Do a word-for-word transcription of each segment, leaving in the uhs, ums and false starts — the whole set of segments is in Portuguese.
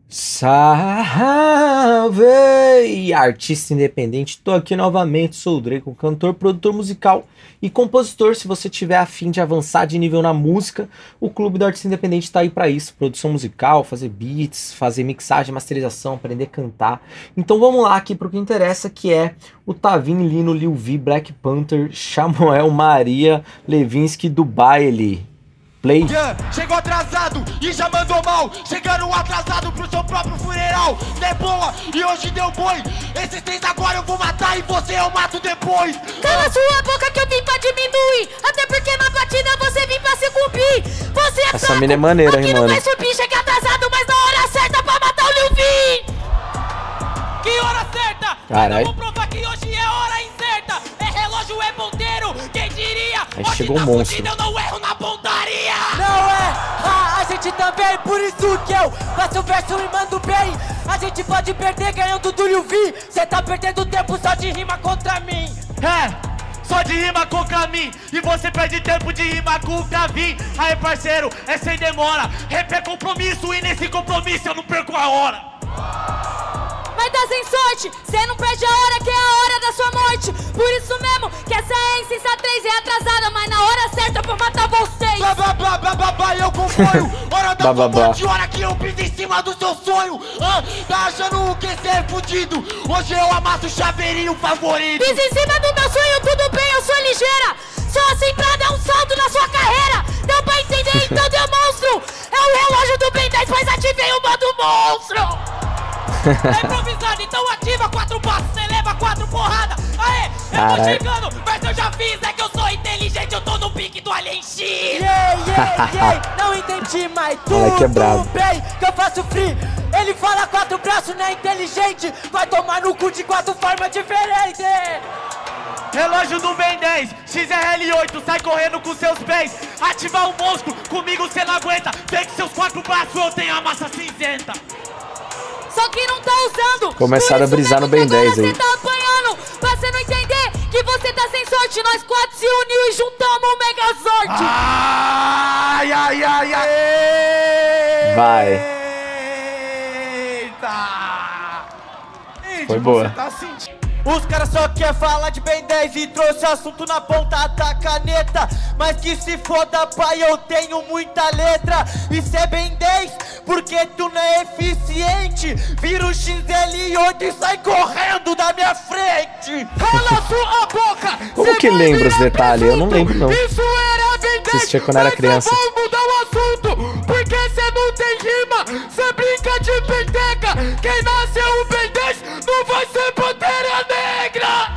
Salve! Artista independente, tô aqui novamente, sou o Draco, cantor, produtor musical e compositor. Se você tiver a fim de avançar de nível na música, o Clube do Artista Independente tá aí pra isso. Produção musical, fazer beats, fazer mixagem, masterização, aprender a cantar. Então vamos lá aqui pro que interessa, que é o Tavinho, Lino, Lil V, Black Panther, Samuel, Maria, Levinsky, do baile. Play. Yeah, chegou atrasado e já mandou mal. Chegando atrasado pro seu próprio funeral. De boa, e hoje deu boi. Esses três agora eu vou matar e você eu mato depois. Cala sua boca que eu vim pra diminuir. Até porque na batida você vim pra se cumprir. Você é Essa fraco, mina é maneira, aqui hein, não mano. vai subir, chega atrasado, mas na hora certa pra matar o Lil V. Que hora certa? Carai. Eu vou provar que hoje é hora incerta. É relógio, é ponteiro, quem diria? Aí Hoje chegou tá um monstro. fudido, eu não erro na pontaria. Não é, ah, a gente também, por isso que eu faço o verso e mando bem. A gente pode perder ganhando do Lil V. Cê tá perdendo tempo só de rima contra mim. É, só de rima contra mim. E você perde tempo de rima contra mim. Aí parceiro, é sem demora. Rap é compromisso e nesse compromisso eu não perco a hora. Vai dar sem sorte, cê não perde a hora que é a hora da sua morte. Por isso mesmo que essa é insensatez, é atrasada, mas na hora certa eu vou matar vocês. Blá blá blá blá blá blá, eu componho. Hora da Blá, blá, blá. morte, hora que eu piso em cima do seu sonho. Ah, tá achando o que cê é fudido? Hoje eu amasso o chaveirinho favorito. Pisa em cima do meu sonho, tudo bem, eu sou ligeira. Só assim pra dar um salto na sua carreira. Deu pra entender, então demonstro. É o relógio do Ben dez, mas ativei o modo monstro. É improvisado, então ativa quatro passos, cê leva quatro porradas. Aê, eu tô Carai. chegando, mas eu já fiz, é que eu sou inteligente, eu tô no pique do Alien X. Yeah, yeah, yeah, não entendi, mas Moleque é tudo brabo. bem que eu faço free. Ele fala quatro braços, não é inteligente. Vai tomar no cu de quatro formas diferentes. Relógio do Ben dez, X R L oito, sai correndo com seus pés. Ativar o monstro, comigo cê não aguenta. Vê que seus quatro braços eu tenho a massa cinzenta. Só que não tá usando. Começaram Por a brisar isso no mesmo Ben que dez agora aí. Cê tá apanhando, pra você não entender que você tá sem sorte. Nós quatro se uniu e juntamos o Megazord. Ai, ai, ai, ai. Vai. Eita. Foi boa. Você tá sentindo? Os caras só quer falar de Ben dez e trouxe assunto na ponta da caneta. Mas que se foda, pai, eu tenho muita letra. Isso é Ben dez, porque tu não é eficiente. Vira o X L oito e sai correndo da minha frente. Cala sua boca! Como que lembra os detalhes? Eu não lembro, não. Isso era Ben dez, Assistia quando era mas criança. eu vou mudar o assunto, porque cê não tem rima, cê brinca de penteca. Quem nasceu o Ben dez não vai ser Pantera Negra!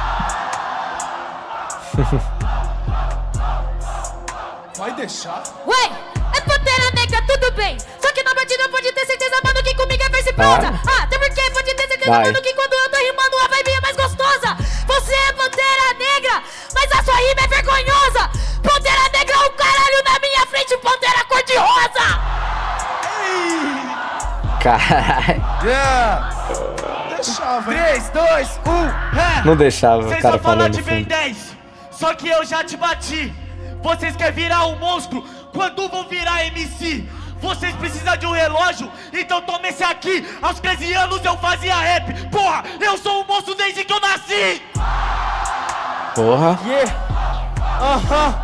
Vai deixar? Ué, é Pantera Negra, tudo bem. Só que na batida pode ter certeza, mano, que comigo é verse prosa. Ah, até porque pode ter certeza, Vai. mano, que quando eu tô rimando a vibe é mais gostosa. Você é Pantera Negra, mas a sua rima é vergonhosa. Pantera Negra é o caralho na minha frente, Pantera cor-de-rosa. Caralho. Yeah! Deixava, três, dois, um, é! Não deixava o Vocês cara só falou falando de no Ben fundo. dez, só que eu já te bati. Vocês querem virar um monstro, quando vão virar M C? Vocês precisam de um relógio, então toma esse aqui. Aos treze anos eu fazia rap. Porra, eu sou um monstro desde que eu nasci. Porra. Yeah, aham.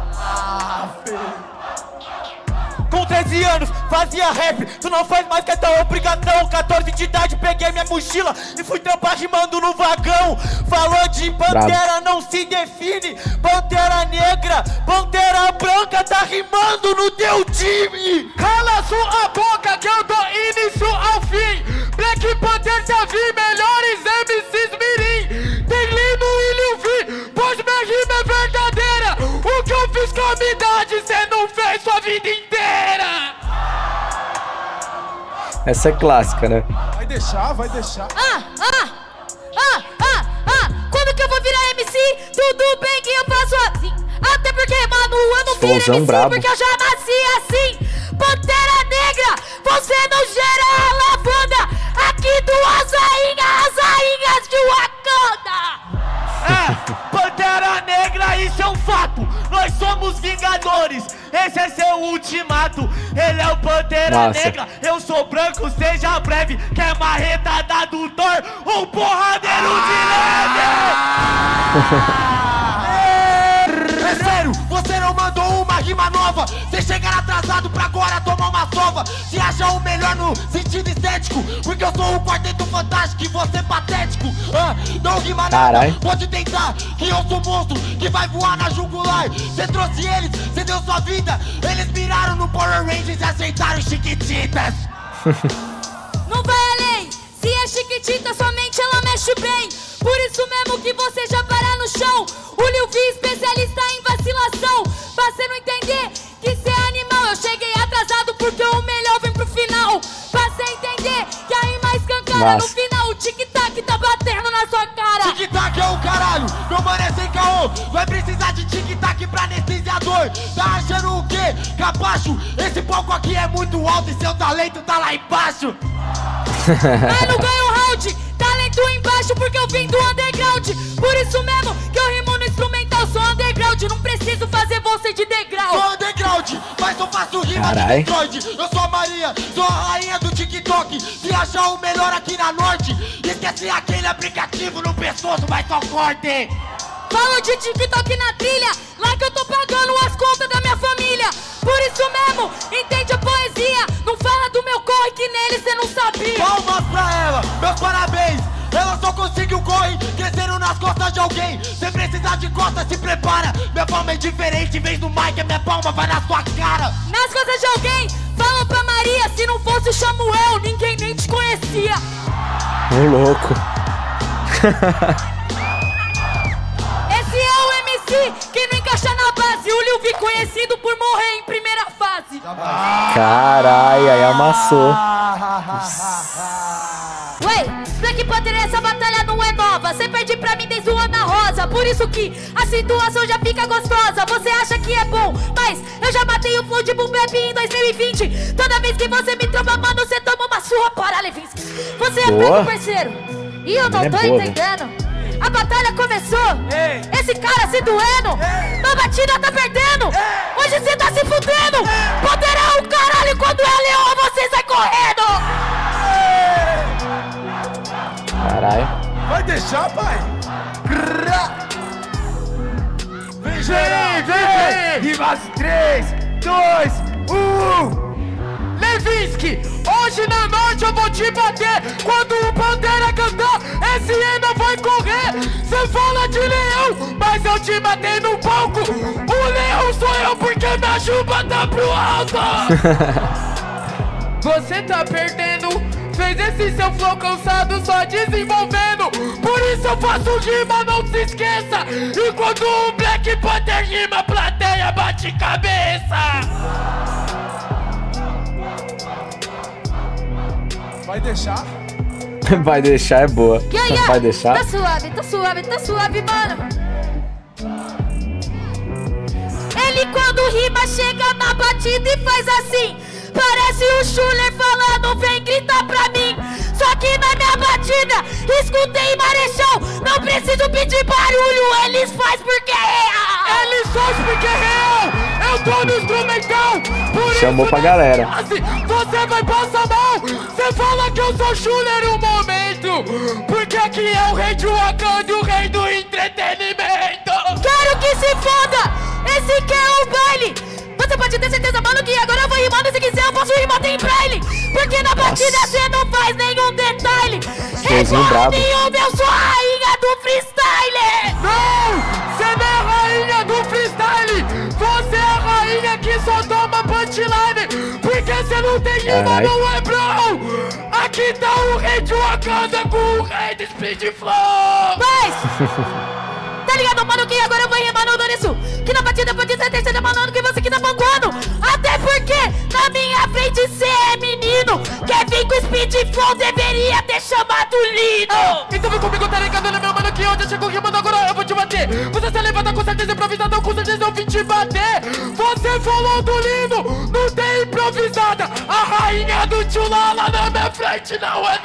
Com treze anos, fazia rap, tu não faz mais que essa obrigação. Catorze de idade, peguei minha mochila e fui trampar rimando no vagão. Falou de Pantera, não se define. Pantera Negra, Pantera Branca, tá rimando no teu time. Cala sua boca que eu dou início ao fim. Black Panther, já vi melhores M Cs mirim. Tem Lino e Lil V, pois minha rima é verdadeira. O que eu fiz com a minha idade, cê não fez sua vida inteira. Essa é clássica, né? Vai deixar, vai deixar. Ah, ah, ah, ah, ah. Quando que eu vou virar M C? Tudo bem que eu faço assim. Até porque, mano, eu não viro Explosão M C brabo. porque eu já nasci assim. Pantera Negra, você não gera a lavanda. Aqui duas rainhas, as rainhas de Wakanda. É, Pantera Negra, isso é um fato. Nós somos Vingadores. flores, esse é seu ultimato. Ele é o Pantera Nossa. Negra, eu sou branco, seja breve. Quer marreta da do Thor, um porradeiro de leve. É sério, você não mandou uma rima nova. Você chegar atrasado pra agora tomar uma sova. Se acha o melhor no sentido estético, porque eu sou o quarteto fantástico e você patético. Ah, não rima Carai. nada, pode tentar, que eu sou monstro que vai voar na jugular. Você trouxe eles, você deu sua vida. Eles miraram no Power Rangers e aceitaram Chiquititas. Não vai além, se é Chiquitita, somente ela mexe bem. Por isso mesmo que você já para no chão. O Lil V, especialista em vacilação. Pra você não entender que cê é animal. Eu cheguei atrasado porque o melhor vem pro final. Pra você entender que a rima escancara no Nossa. final. O tic-tac tá batendo na sua cara. Tic-tac é o caralho, meu mano é sem caô. Vai precisar de tic-tac pra anestesiador. Tá achando o quê? Capacho, esse palco aqui é muito alto e seu talento tá lá embaixo. Mas não ganho round, talento embaixo porque eu vim do underground. Por isso mesmo que eu rimo no instrumental, sou underground. Não preciso fazer você de degrau. Sou underground, mas eu faço rima de Carai. Detroit. Eu sou a Maria, sou a rainha do TikTok. Se achar o melhor aqui na Norte, esquece aquele aplicativo no pescoço, mas só corte. Falo de TikTok na trilha, lá que eu tô pagando as contas da minha família. Por isso mesmo, entende a poesia. Não fala do meu corre que nele cê não sabia. Palmas pra ela, meus parabéns. Ela só conseguiu corre crescendo nas costas de alguém. Se precisar de costas, se prepara. Minha palma é diferente, em vez do mic, a minha palma vai na sua cara. Nas costas de alguém, fala pra Maria. Se não fosse o Samuel, ninguém nem te conhecia. Ô, louco. Esse é o M C que não encaixa na base. O Lil V conhecido por morrer em primeira fase. Caralho, aí amassou. Ué, Black Panther, essa batalha não é nova. Cê perde pra mim desde o Ana Rosa. Por isso que a situação já fica gostosa. Você acha que é bom, mas eu já matei o flow de Boom Bap em dois mil e vinte. Toda vez que você me tromba, mano, você toma uma surra para Levinsky. Você é Boa. fraco, parceiro. E eu não Ele é tô boa, entendendo. A batalha começou, Ei. esse cara se doendo, na batida tá perdendo, hoje cê tá se fudendo. Poderá o caralho, quando é leão você sai correndo. Caralho. Vai deixar, pai? Vem, vem, vem! Rimas três, dois, um! Levinsky, hoje na noite eu vou te bater. Quando o Pantera cantar, esse ainda vai correr. Cê fala de leão, mas eu te matei no palco. O leão sou eu porque minha juba tá pro alto. Você tá perdendo, fez esse seu flow cansado só desenvolvendo. Por isso eu faço rima, não se esqueça. E quando o Black Panther rima, a plateia bate cabeça. Vai deixar? Vai deixar é boa. Yeah, yeah. Vai deixar? Tá suave, tá suave, tá suave, mano. Ele quando rima chega na batida e faz assim. Parece o Schuller falando, vem gritar pra mim. Só que na minha batida, escutei Marechal. Não preciso pedir barulho, eles faz porque é real. Eles faz porque é real. Eu tô no instrumental. Por Chamou isso pra na galera. classe, você vai passar mal. Você fala que eu sou Schuller no momento. Porque aqui é o rei de Wakanda e o rei do entretenimento. Quero que se foda, esse que é o baile. Você pode ter certeza, mano, que agora eu vou rimando. Se quiser eu posso rimar em braille. Porque na batida você não faz nenhum detalhe. Showzinho brabo. Nenhum, eu sou a rainha do freestyle. Não, você não é a rainha do freestyle. Você é a rainha que só toma punchline. Porque você não tem rima, Carai. não é bro. Aqui tá o rei de Wakanda com o rei do speed flow. Mas, tá ligado, mano, que agora eu vou rimar no Doniço. Que na batida pode ser terceira, mano, que você que tá panguando. Até porque na minha frente cê é menino. Quer vir com speed flow, deveria ter chamado Lino. Então vem comigo, tá ligado, né, meu mano, que onde eu chego rimando agora eu vou te bater. Você se levanta com certeza improvisada, com certeza eu vim te bater. Você falou do Lino, não tem improvisada. A rainha do Tchula lá na minha frente não é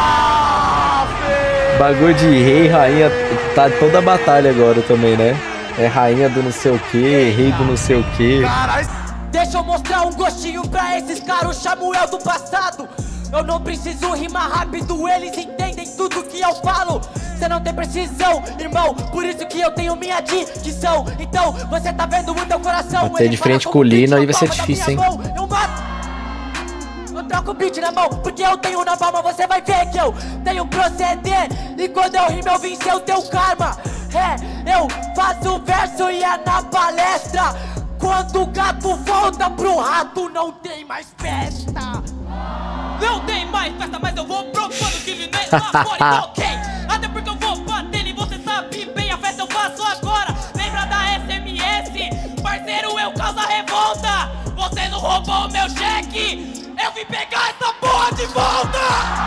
nada. Bagulho de rei e rainha tá toda a batalha agora também, né? É rainha do não sei o que, rei do não sei o que. Deixa eu mostrar um gostinho pra esses caras, o Samuel do passado. Eu não preciso rimar rápido, eles entendem tudo que eu falo. Cê não tem precisão, irmão, por isso que eu tenho minha dicção. Então, você tá vendo o teu coração. Bater de frente com o Lino aí vai ser difícil, hein? Eu mato. Eu troco o beat na mão, porque eu tenho na palma. Você vai ver que eu tenho proceder. E quando eu rimo eu vencer o teu karma. É, eu faço o verso e é na palestra. Quando o gato volta pro rato, não tem mais festa. Não tem mais festa, mas eu vou provando que ele nem lá fora, ok? Até porque eu vou batendo e você sabe bem, a festa eu faço agora. Lembra da S M S? Parceiro, eu causo a revolta. Você não roubou meu cheque, eu vim pegar essa porra de volta.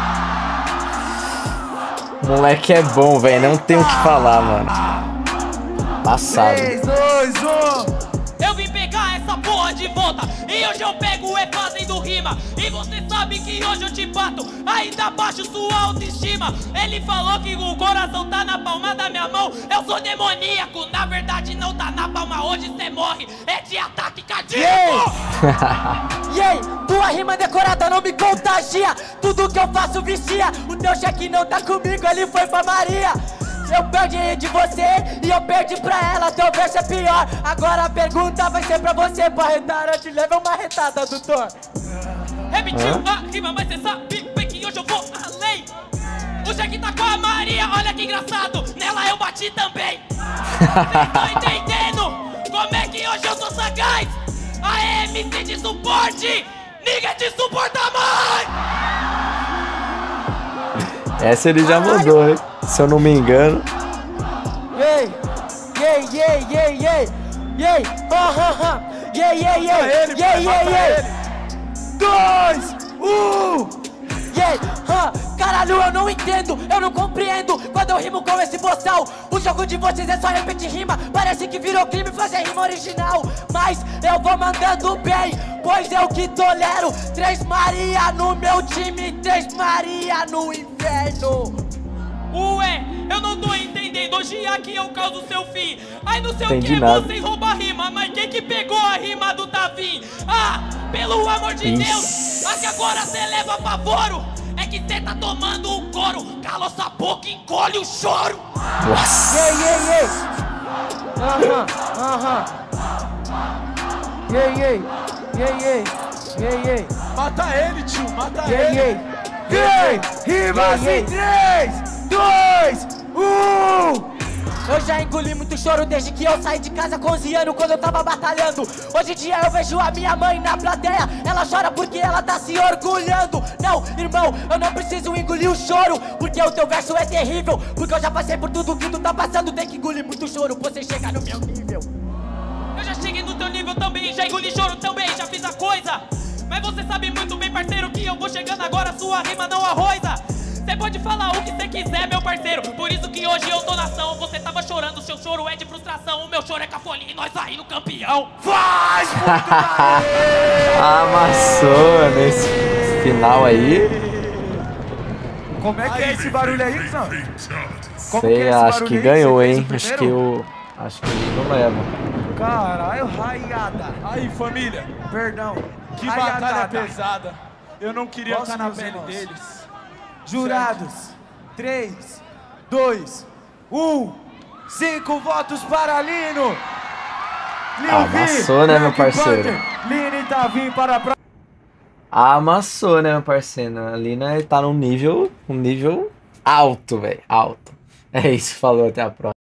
Moleque é bom, velho, não tem o que falar, mano. Passado. três, dois, um. Eu vim pegar essa porra de volta. E hoje eu pego é fazendo rima. E você sabe que hoje eu te bato. Ainda baixo sua autoestima. Ele falou que o coração tá na palma da minha mão. Eu sou demoníaco, na verdade não tá na palma. Hoje cê morre, é de ataque cardíaco. E aí, tua rima decorada não me contagia. Tudo que eu faço vicia. O teu cheque não tá comigo, ele foi pra Maria. Eu perdi de você e eu perdi pra ela, teu verso é pior. Agora a pergunta vai ser pra você, pra retar, eu te levo uma retada, doutor. Repetiu a rima, mas cê sabe bem que hoje eu vou além. O Jack tá com a Maria, olha que engraçado, nela eu bati também. Cês tão entendendo como é que hoje eu sou sagaz? A M C de suporte, ninguém te suporta mais. Essa ele já mandou, hein? Se eu não me engano. Yey, yey, yey, yey, yey, yey, ha, ha, ha, yey, yey, yey, yey, yey, yey. Dois, um, yey, ha, caralho, eu não entendo, eu não compreendo quando eu rimo com esse boçal. O jogo de vocês é só repetir rima, parece que virou crime fazer rima original. Mas eu vou mandando bem, pois eu que tolero. Três Maria no meu time, três Maria no inferno. Ué, eu não tô entendendo, hoje aqui eu causo seu fim. Aí não sei Entendi o que, nada. vocês roubam a rima, mas quem que pegou a rima do Tavim? Ah, pelo amor de Isso. Deus, a que agora cê leva pavoro. É que cê tá tomando um couro, cala sua boca e encolhe o choro. Nossa. Yey, yey, yey. Aham, aham. Yey, yey, yey, yey, yey, yey. Mata ele, tio, mata Yey, ele. yey. Yey, rimas Yey, em três, dois, um. Eu já engoli muito choro desde que eu saí de casa com onze anos, quando eu tava batalhando. Hoje em dia eu vejo a minha mãe na plateia, ela chora porque ela tá se orgulhando. Não, irmão, eu não preciso engolir o choro, porque o teu verso é terrível. Porque eu já passei por tudo que tu tá passando, tem que engolir muito choro pra você chegar no meu nível. Eu já cheguei no teu nível também, já engoli choro também, já fiz a coisa. Mas você sabe muito bem, parceiro, que eu vou chegando agora, sua rima não arroza. Cê pode falar o que cê quiser, meu parceiro, por isso que hoje eu tô na ação. Você tava chorando, seu choro é de frustração, o meu choro é cafolinha e nós aí no campeão. Faz muito Amassou nesse final aí. Como é que é esse barulho aí, Zão? Como que Sei, é esse acho barulho que aí? ganhou, Você fez hein? o Acho que primeiro? o. Acho que ele não leva. Caralho, raiada. Aí, família, Perdão. que Raiada. batalha pesada. Eu não queria Posso, estar na meus pele irmãos? deles. Jurados, três, dois, um, cinco votos para Lino. Amassou, né, meu parceiro? Lino e Tavim para a próxima. Amassou, né, meu parceiro? Ali, né, tá num nível, um nível alto, velho. Alto. É isso, falou, até a próxima.